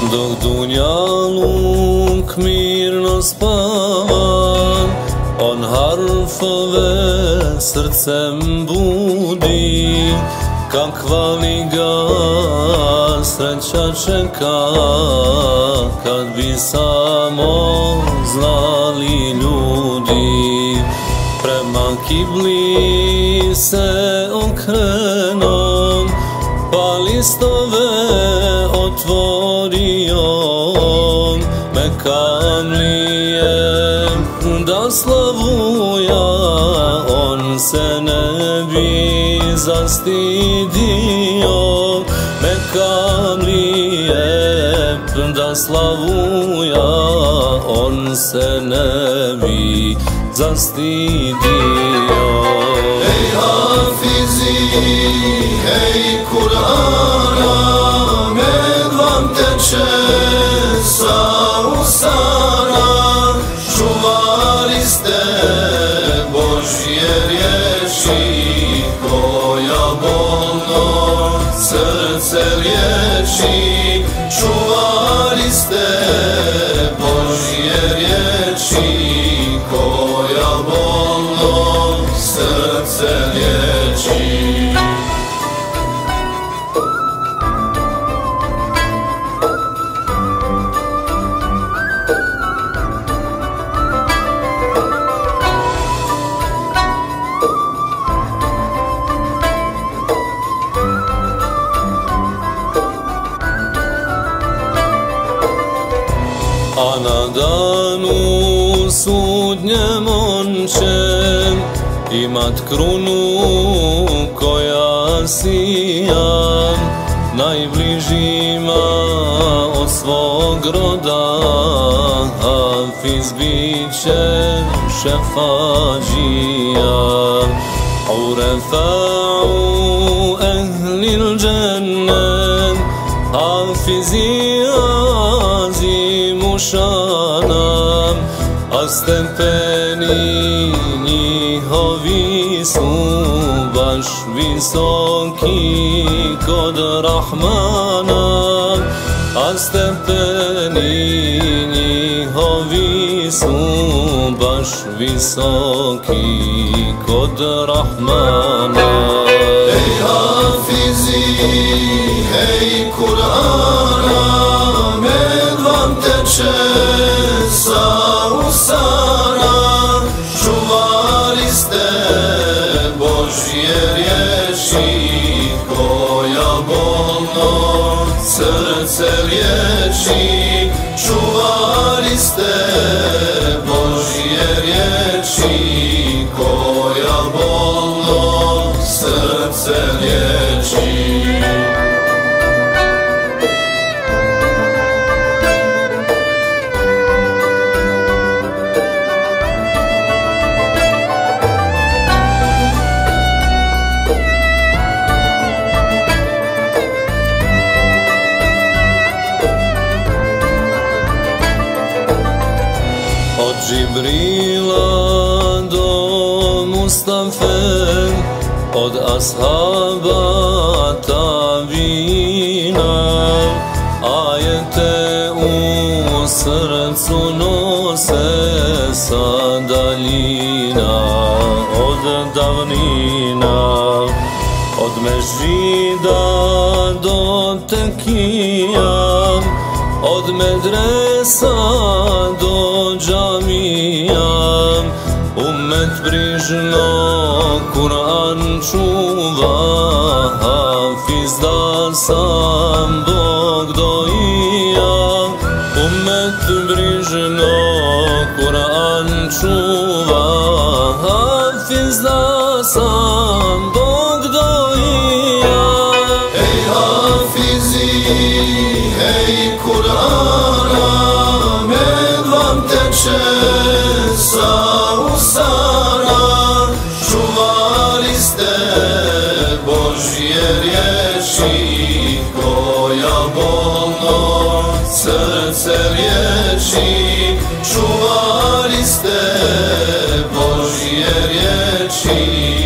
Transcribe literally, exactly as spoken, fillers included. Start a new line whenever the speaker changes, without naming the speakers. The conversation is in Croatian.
Dok dunjaluk mirno spava, on harfove srcem budi. Kakva li ga sreća čeka, kad bi samo znali ljudi. Prema kibli se okrenom, pa listove otvorio. Mekam li je da slavuja, on se ne bi zastidio. Mekam li je da slavuja, on se ne bi zastidio.
Ej hafizi, ej Kur'ana, med vam teče sa usana. Čuvali ste Božje riječi, koja bolno srce liječi. Čuvali ste Božje riječi, koja bolno srce liječi.
A na danu sudnjem on će imat krunu koja sija, najbližima od svog roda. Hafiz bit će šefađija, u refa'u ehlil džennet. Hafizi azimu šanam, a stepeni njihovi su baš visoki kod Rahmana. A stepeni njihovi su baš visoki kod Rahmana.
Ej hafizi, ej Kur'ana, med vam teče sa usana. Čuvali ste Božje riječi, koja bolno srce liječi. Čuvali ste Božje riječi, koja bolno srce liječi.
Od Džibrila do Mustafe, od ashaba tabina, ajete u srcu nose sa daljina. Od davnina, od Mežida do Tekija, od medresa do džamija. Ummet brižno Kur'an čuva, hafiz da sam Bog dojija. Ummet brižno Kur'an čuva, hafiz da sam Bog dojija.
Ej hafizi, ej Kur'ana, med vam teče sa usana. Čuvali ste Božje riječi, koja bolno srce liječi. Čuvali ste Božje riječi,